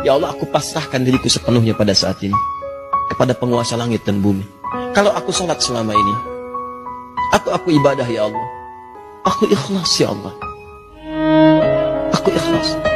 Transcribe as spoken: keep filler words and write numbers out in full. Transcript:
Ya Allah, aku pasrahkan diriku sepenuhnya pada saat ini kepada penguasa langit dan bumi. Kalau aku sholat selama ini, atau aku ibadah ya Allah, aku ikhlas ya Allah, aku ikhlas.